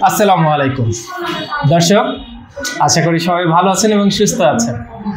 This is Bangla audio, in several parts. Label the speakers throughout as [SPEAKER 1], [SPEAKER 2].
[SPEAKER 1] আসসালামু আলাইকুম দর্শক, আশা করি সবাই ভালো আছেন এবং সুস্থ আছেন।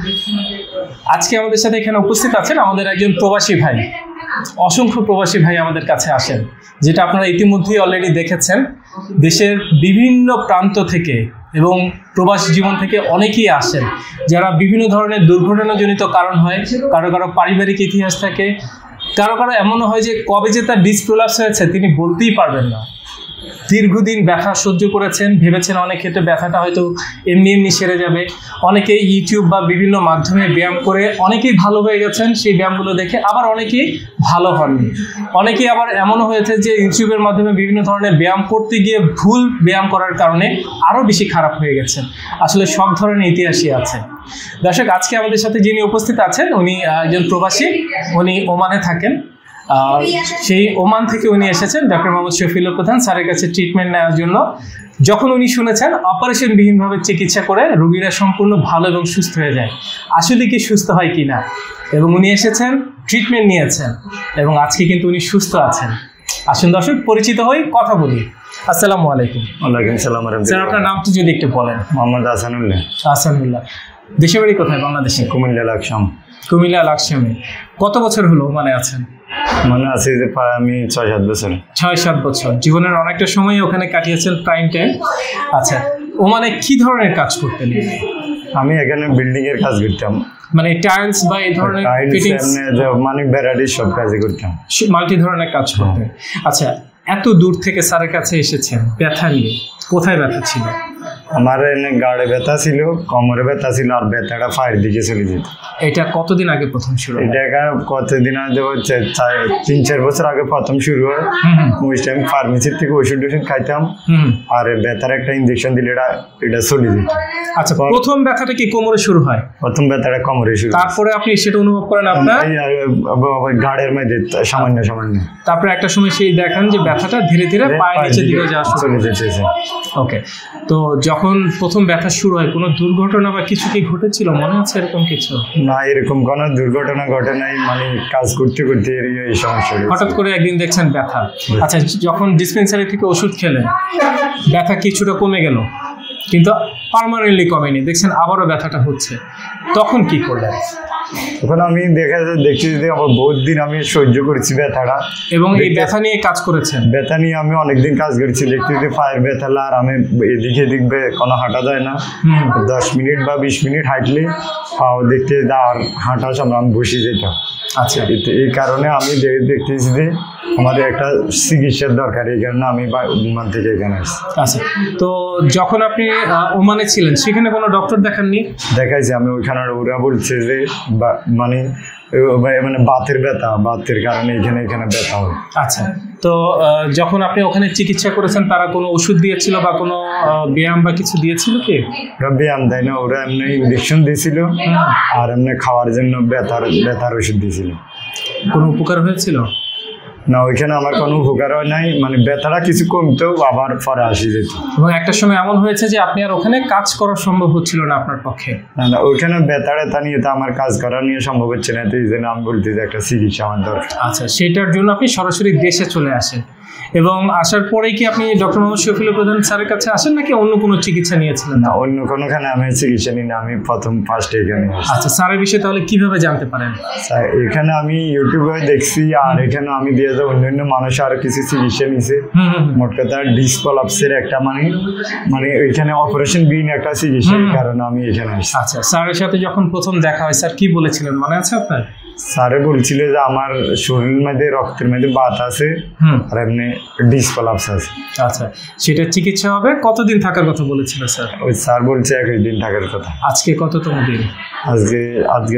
[SPEAKER 1] আজকে আমাদের সাথে এখানে উপস্থিত আছেন আমাদের একজন প্রবাসী ভাই। অসংখ্য প্রবাসী ভাই আমাদের কাছে আসেন, যেটা আপনারা ইতিমধ্যেই অলরেডি দেখেছেন। দেশের বিভিন্ন প্রান্ত থেকে এবং প্রবাসী জীবন থেকে অনেকেই আসেন, যারা বিভিন্ন ধরনের দুর্ঘটনাজনিত কারণ হয়, কারো কারো পারিবারিক ইতিহাস থাকে, কারো কারো এমনও হয় যে কবে যে তার ডিস্ক প্রোলাপস হয়েছে তিনি বলতেই পারবেন না। দীর্ঘদিন ব্যথা সহ্য করেছেন, ভেবেছেন অনেক ক্ষেত্রে ব্যথাটা হয়তো এমনি এমনি সেরে যাবে। অনেকে ইউটিউব বা বিভিন্ন মাধ্যমে ব্যায়াম করে অনেকেই ভালো হয়ে গেছেন সেই ব্যায়ামগুলো দেখে, আবার অনেকেই ভালো হননি। অনেকেই আবার এমনও হয়েছে যে ইউটিউবের মাধ্যমে বিভিন্ন ধরনের ব্যায়াম করতে গিয়ে ভুল ব্যায়াম করার কারণে আরও বেশি খারাপ হয়ে গেছেন। আসলে সব ধরনের ইতিহাসই আছে। দর্শক, আজকে আমাদের সাথে যিনি উপস্থিত আছেন উনি একজন প্রবাসী, উনি ওমানে থাকেন। সেই ওমান থেকে উনি এসেছেন ডক্টর মোহাম্মদ শফিউল প্রধান স্যারের কাছে ট্রিটমেন্ট নেওয়ার জন্য। যখন উনি শুনেছেন অপারেশনবিহীনভাবে চিকিৎসা করে রোগীরা সম্পূর্ণ ভালো এবং সুস্থ হয়ে যায়, আসলে কি সুস্থ হয় কি না, এবং উনি এসেছেন, ট্রিটমেন্ট নিয়েছেন এবং আজকে কিন্তু উনি সুস্থ আছেন। আসুন দর্শক, পরিচিত হই, কথা বলি। আসসালামু আলাইকুম।
[SPEAKER 2] ওয়ালাইকুম সালাম।
[SPEAKER 1] স্যার, আপনার নামটি যদি একটু বলেন।
[SPEAKER 2] মোহাম্মদ হাসানুল্লাহ।
[SPEAKER 1] হাসানুল্লাহ। দেশের বাড়ি কোথায়? বাংলাদেশে।
[SPEAKER 2] কুমিল্লা লাকসাম।
[SPEAKER 1] কুমিল্লা লাকসামে। কত বছর হলো ওমানে আছেন?
[SPEAKER 2] মনে আছে যে প্রায় আমি 6-7 বছর।
[SPEAKER 1] 6-7 বছর। জীবনের অনেকটা সময় ওখানে কাটিয়েছেন, প্রাইম টাইম। আচ্ছা, ওমানে কি ধরনের কাজ করতেন?
[SPEAKER 2] আমি এখানে বিল্ডিং এর কাজ করতাম,
[SPEAKER 1] মানে টাইলস বা এই ধরনের ফিটিংস,
[SPEAKER 2] মানে ভ্যারাইটিস সব কাজই করতাম,
[SPEAKER 1] মাল্টি ধরনের কাজ করতেন। আচ্ছা, এত দূর থেকে স্যারের কাছে এসেছেন ব্যথা নিয়ে, কোথায় ব্যথা ছিল?
[SPEAKER 2] আমার এনে গাড়ে ব্যথা ছিল, কোমরে ব্যথা ছিল, আর ব্যথাটা পায়ের দিকে চলে যেত।
[SPEAKER 1] এটা কতদিন আগে প্রথম শুরু?
[SPEAKER 2] এটা কতদিন আগে হচ্ছে 3-4 বছর আগে প্রথম শুরু হয়। ওই টাইম ফার্মেসির থেকে ওষুধ খাইতাম, আর ব্যথার একটা ইঞ্জেকশন দিলে এটা চলে যেত।
[SPEAKER 1] আচ্ছা, প্রথম ব্যথাটা কি কোমরে শুরু হয়?
[SPEAKER 2] প্রথম ব্যথাটা কোমরে শুরু,
[SPEAKER 1] তারপরে আপনি সেটা অনুভব করেন আপনার
[SPEAKER 2] ঘাড়ের মধ্যে সামান্য সামান্য,
[SPEAKER 1] তারপরে একটা সময় সেই দেখেন যে ব্যথাটা ধীরে ধীরে পায়ের নিচের দিকে যাওয়া শুরু হয়েছে। ওকে, তো যখন প্রথম ব্যথা শুরু হয় কোনো দুর্ঘটনা বা কিছু কি ঘটেছিল, মনে আছে এরকম কিছু?
[SPEAKER 2] না, এরকম কোনো দুর্ঘটনা ঘটে নাই। মানে কাজ করতে করতে এই সমস্যা,
[SPEAKER 1] হঠাৎ করে একদিন দেখছেন ব্যথা। আচ্ছা, যখন ডিসপেন্সারি থেকে ওষুধ খেলেন ব্যথা কিছুটা কমে গেল, কিন্তু পার্মানেন্টলি কমেনি, দেখছেন আবারও ব্যথাটা হচ্ছে, তখন কি করলেন?
[SPEAKER 2] তখন আমি দেখছি যে আমার বহুত দিন আমি সহ্য করেছি ব্যথাটা, এবং
[SPEAKER 1] এই ব্যথা নিয়ে কাজ করেছেন।
[SPEAKER 2] ব্যথা নিয়ে আমি অনেকদিন কাজ করেছি। দেখছি যে পায়ের ব্যথা, আর আমি এদিকে এদিকে কোনো হাঁটা যায় না। 10 মিনিট বা 20 মিনিট হাঁটলে পাও দেখতে, আর হাঁটা সময় আমি বসে যেতাম।
[SPEAKER 1] আচ্ছা,
[SPEAKER 2] এই কারণে আমি দেখতেছি যে আমাদের একটা চিকিৎসার দরকার, এই কারণে আমি ওমান থেকে এখানে আসছি।
[SPEAKER 1] আচ্ছা, তো যখন আপনি ওমানে ছিলেন সেখানে কোনো ডক্টর দেখাননি?
[SPEAKER 2] দেখাইছি আমি ওইখানে, ওরা বলছে যে মানে বাতের ব্যথা, বাতের কারণে এখানে ব্যথা হয়।
[SPEAKER 1] আচ্ছা, তো যখন আপনি ওখানে চিকিৎসা করেছেন তারা কোনো ওষুধ দিয়েছিল বা কোনো ব্যায়াম বা কিছু দিয়েছিল কি?
[SPEAKER 2] ওরা ব্যায়াম দেয় না, ওরা এমনি ইঞ্জেকশন দিয়েছিল আর এমনি খাওয়ার জন্য ব্যথার ওষুধ দিয়েছিল।
[SPEAKER 1] কোনো উপকার হয়েছিল
[SPEAKER 2] না? ওইখানে আমার কোনো উপকার হয় নাই, মানে ব্যথাটা কিছু কমতেও আবার পরে আসি যেত।
[SPEAKER 1] এবং একটা সময় এমন হয়েছে যে আপনি আর ওখানে কাজ করা সম্ভব হচ্ছিল না আপনার পক্ষে?
[SPEAKER 2] না, ওইখানে ব্যথা নিয়ে তো আমার কাজ করা নিয়ে সম্ভব হচ্ছে না, তো এই জন্য আমি বলতে যে একটা চিকিৎসা আমার দরকার।
[SPEAKER 1] আচ্ছা, সেটার জন্য আপনি সরাসরি দেশে চলে আসেন, এবং আসার পরেই কি আপনি ডক্টর মোহাম্মদ শফিউল প্রধান স্যারের কাছে আসেন নাকি অন্য কোনো চিকিৎসা নিয়েছিলেন?
[SPEAKER 2] না, অন্য কোনোখানে আমি চিকিৎসা নিই না, আমি ফার্স্টে এখানে।
[SPEAKER 1] আচ্ছা, স্যারের বিষয়ে তাহলে কিভাবে জানতে পারেন?
[SPEAKER 2] এখানে আমি ইউটিউবে দেখছি, আর এখানে আমি দিয়ে যাই অন্যান্য মানুষ আরো কিছু চিকিৎসা নিছে। মোট কথা ডিস্ক প্রলাপসের একটা মানে ওইখানে অপারেশন বিহীন একটা চিকিৎসার কারণে আমি এখানে আসছি।
[SPEAKER 1] আচ্ছা, স্যারের সাথে যখন প্রথম দেখা হয় স্যার কি বলেছিলেন মনে আছে আপনার?
[SPEAKER 2] স্যারে বলছিল যে আমার শরীরের মধ্যে, রক্তের মধ্যে বাত আছে, আর এমনি ডিস্ক প্রলাপস আছে।
[SPEAKER 1] আচ্ছা, সেটা চিকিৎসা হবে। কতদিন থাকার কথা বলেছিল স্যার?
[SPEAKER 2] ওই স্যার বলছে 21 দিন থাকার কথা।
[SPEAKER 1] আজকে কততম দিন?
[SPEAKER 2] আজকে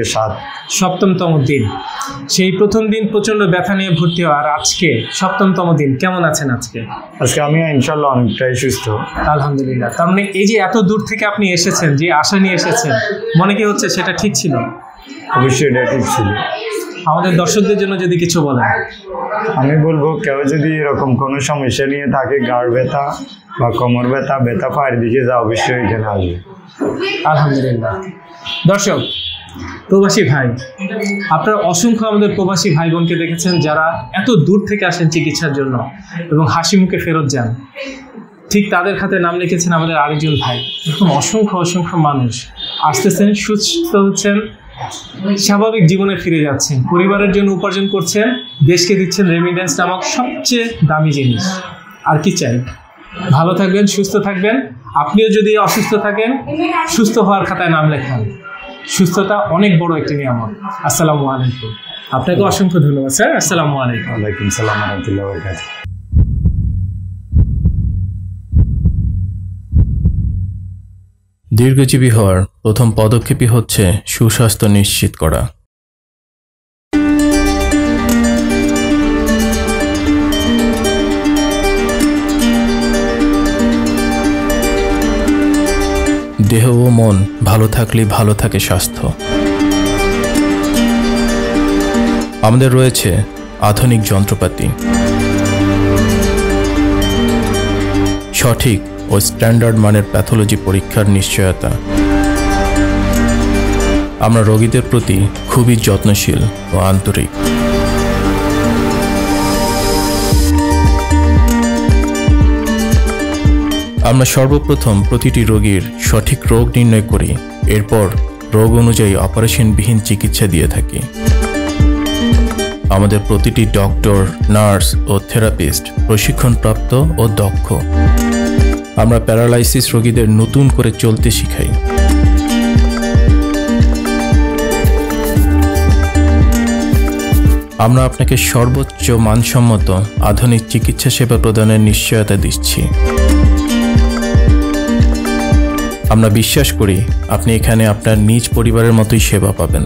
[SPEAKER 1] 7তম দিন। সেই প্রথম দিন প্রচন্ড ব্যথা নিয়ে ভর্তি হওয়া, আর আজকে 7তম দিন, কেমন আছেন আজকে?
[SPEAKER 2] আজকে আমি ইনশাল্লাহ অনেকটাই সুস্থ,
[SPEAKER 1] আলহামদুলিল্লাহ। তার মানে এই যে এত দূর থেকে আপনি এসেছেন, যে আশা নিয়ে এসেছেন, মনে কি হচ্ছে সেটা ঠিক ছিল?
[SPEAKER 2] অবশ্যই এটা ঠিক ছিল।
[SPEAKER 1] আমাদের দর্শকদের জন্য যদি কিছু বলেন।
[SPEAKER 2] আমি বলবো, কেউ যদি এরকম কোনো সমস্যা নিয়ে থাকে, গাড় ব্যথা বা কোমর ব্যথা, পায়ের দিকে যা, অবশ্যই এখানে আসবে।
[SPEAKER 1] আলহামদুলিল্লাহ। দর্শক, প্রবাসী ভাই, আপনারা অসংখ্য আমাদের প্রবাসী ভাই বোনকে দেখেছেন যারা এত দূর থেকে আসেন চিকিৎসার জন্য এবং হাসি মুখে ফেরত যান। ঠিক তাদের খাতে নাম লিখেছেন আমাদের আরেকজন ভাই। এরকম অসংখ্য অসংখ্য মানুষ আসতেছেন, সুস্থ হচ্ছেন, স্বাভাবিক জীবনে ফিরে যাচ্ছেন, পরিবারের জন্য উপার্জন করছেন, দেশকে দিচ্ছেন রেমিটেন্স নামক সবচেয়ে দামি জিনিস। আর কি চাই? ভালো থাকবেন, সুস্থ থাকবেন। আপনিও যদি অসুস্থ থাকেন, সুস্থ হওয়ার খাতায় নাম লেখান। সুস্থতা অনেক বড় একটি নিয়ামত। আসসালামু আলাইকুম। আপনাকে অসংখ্য ধন্যবাদ স্যার। আসসালামু আলাইকুম।
[SPEAKER 2] ওয়ালাইকুম সালাম ওয়া রাহমাতুল্লাহি ওয়া বারাকাতুহু।
[SPEAKER 3] দীর্ঘজীবী হওয়ার প্রথম পদক্ষেপই হচ্ছে সুস্বাস্থ্য নিশ্চিত করা। দেহ ও মন ভালো থাকলেই ভালো থাকে স্বাস্থ্য। আমাদের রয়েছে আধুনিক যন্ত্রপাতি, সঠিক ও স্ট্যান্ডার্ড মানের প্যাথোলজি পরীক্ষার নিশ্চয়তা। আমরা রোগীদের প্রতি খুবই যত্নশীল ও আন্তরিক। আমরা সর্বপ্রথম প্রতিটি রোগীর সঠিক রোগ নির্ণয় করি, এরপর রোগ অনুযায়ী অপারেশনবিহীন চিকিৎসা দিয়ে থাকি। আমাদের প্রতিটি ডক্টর, নার্স ও থেরাপিস্ট প্রশিক্ষণপ্রাপ্ত ও দক্ষ। আমরা প্যারালাইসিস রোগীদের নতুন করে চলতে শিখাই। আমরা আপনাকে সর্বোচ্চ মানসম্মত আধুনিক চিকিৎসা সেবা প্রদানের নিশ্চয়তা দিচ্ছি। আমরা বিশ্বাস করি আপনি এখানে আপনার নিজ পরিবারের মতোই সেবা পাবেন।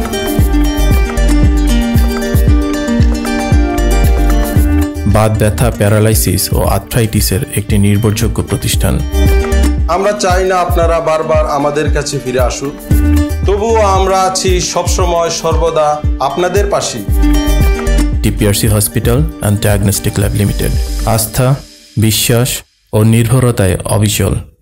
[SPEAKER 3] বাত ব্যথা, প্যারালাইসিস ও আর্থ্রাইটিসের একটি নির্ভরযোগ্য প্রতিষ্ঠান।
[SPEAKER 4] আমরা চাই না আপনারা বারবার আমাদের কাছে ফিরে আসুন, তবুও আমরা আছি সবসময় সর্বদা আপনাদের পাশে।
[SPEAKER 3] TPRC hospital and diagnostic lab limited, আস্থা, বিশ্বাস ও নির্ভরতায় অবিচল।